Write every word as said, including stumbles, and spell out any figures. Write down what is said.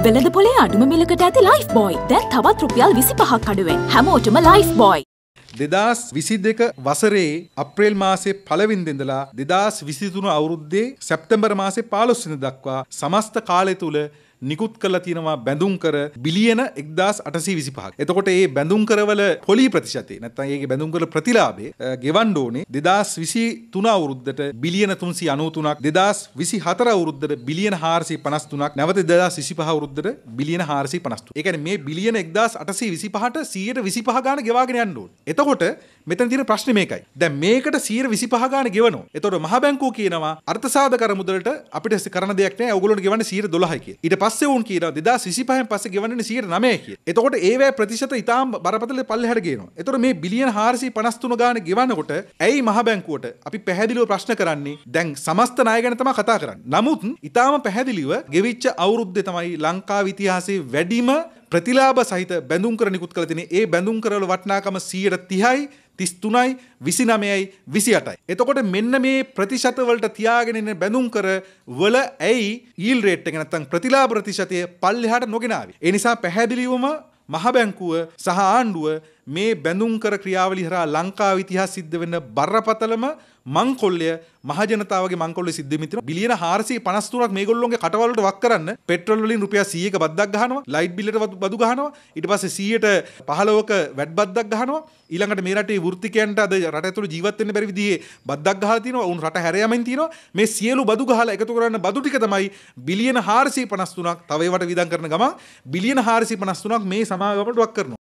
වෙළඳ පොලේ අඩුම මිලකට ඇති ලයිෆ් බොයි. දැන් තවත් රුපියල් විසිපහක් අඩුවෙන්. හැමෝටම ලයිෆ් බොයි. දෙදාස් විසි දෙක වසරේ අප්‍රේල් මාසේ පළවෙනි දිනදලා දෙදාස් විසි තුන අවුරුද්දේ සැප්තැම්බර් මාසේ පහළොස් වෙනිදා දක්වා සමස්ත කාලය තුල නිකුත් කරලා තියෙනවා බැඳුම් කර බිලියන එක්දාස් අටසිය විසිපහක්. එතකොට මේ බැඳුම් කරවල පොලි ප්‍රතිශතය නැත්නම් ඒකේ බැඳුම් කර ප්‍රතිලාභය ගෙවන්න ඕනේ දෙදාස් විසි තුන අවුරුද්දට බිලියන තුන්සිය අනූ තුනක්, දෙදාස් විසි හතර අවුරුද්දට බිලියන හාරසිය පනස් තුනක්, නැවත දෙදාස් විසිපහ අවුරුද්දට බිලියන හාරසිය පනස් තුනක්. ඒ කියන්නේ මේ බිලියන එක්දාස් අටසිය විසිපහට සියයට විසිපහ ගාන ගෙවාගෙන යන්න ඕනේ. එතකොට මෙතන තියෙන ප්‍රශ්නේ මේකයි. දැන් මේකට සියයට විසිපහ ගාන ගෙවනවා. එතකොට මහ බැංකුව කියනවා අර්ථසාධක කර මුදලට අපිට කරන දෙයක් නෑ. ඔයගොල්ලෝට ගෙවන්නේ සියයට දොළහයි කියලා. ඊට පස්සේ වුන් කියනවා දෙදාස් විසිපහෙන් පස්සේ ගෙවන්නේ සියයට නවයයි කියලා. එතකොට ඒවැ ප්‍රතිශත ඉතාම බරපතල පල්ලෙහාට ගේනවා. එතකොට මේ බිලියන හාරසිය පනස් තුන ගාන ගෙවනකොට ඇයි මහ බැංකුවට අපි පැහැදිලිව ප්‍රශ්න කරන්නේ? දැන් සමස්ත ණය ගැන තමයි කතා කරන්නේ. නමුත් ඉතාම පැහැදිලිව ගෙවිච්ච අවුරුද්දේ තමයි ලංකාවේ ඉතිහාසයේ වැඩිම ප්‍රතිලාභ සහිත බැඳුම් කර නිකුත් කළ තියෙන්නේ. ඒ බැඳුම් කරවල වටිනාකම සියයට තිහයි, තිස් තුනයි, විසි නවයයි, විසි අටයි. එතකොට මෙන්න මේ ප්‍රතිශත වලට තියාගෙන ඉන්න බැඳුම් කර වල ඇයි yield rate එක නැත්නම් ප්‍රතිලාභ ප්‍රතිශතය පල්ලෙහාට නොගෙන ආවේ? ඒ නිසා පැහැදිලිවම මහ බැංකුව සහ ආණ්ඩුව මේ බැඳුම් කර ක්‍රියාවලිය හරහා ලංකාවේ ඉතිහාස සිද්ධ වෙන බරපතලම මංකොල්ලය මහ ජනතාවගේ මංකොල්ලය සිද්ධ වෙමින් තියෙනවා. බිලියන හාරසිය පනස් තුනක් මේගොල්ලෝගේ කටවල් වලට වක් කරන්න පෙට්‍රල් වලින් රුපියල් සීයක බද්දක් ගහනවා, ලයිට් බිල් එකට බදු ගහනවා, ඊට පස්සේ සීයට පහළොවක වැට් බද්දක් ගහනවා. ඊළඟට මේ රටේ වෘත්තිකයන්ට අද රට ඇතුළේ ජීවත් වෙන්න බැරි විදිහේ බද්දක් ගහලා තිනවා. උන් රට හැර යමින් තිනවා. මේ සියලු බදු ගහලා එකතු කරන්න බදු ටික තමයි බිලියන හාරසිය පනස් තුනක්. තව ඒවට වියදම් කරන ගමන් බිලියන හාරසිය පනස් තුනක් මේ සමාගමට වක් කරනවා.